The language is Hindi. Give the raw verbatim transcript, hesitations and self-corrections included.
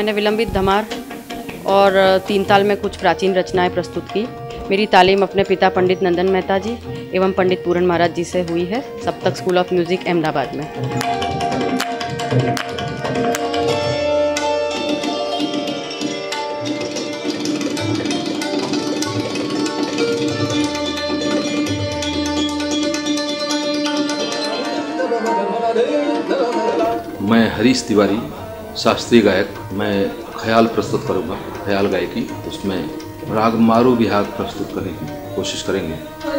मैंने विलंबित धमार और तीन ताल में कुछ प्राचीन रचनाएं प्रस्तुत की। मेरी तालीम अपने पिता पंडित नंदन मेहता जी एवं पंडित पूरन महाराज जी से हुई है, सप्तक स्कूल ऑफ म्यूज़िक अहमदाबाद में। मैं हरीश तिवारी, शास्त्रीय गायक। मैं ख्याल प्रस्तुत करूँगा, ख्याल गायकी। उसमें राग मारू विहाग प्रस्तुत करने की कोशिश करेंगे।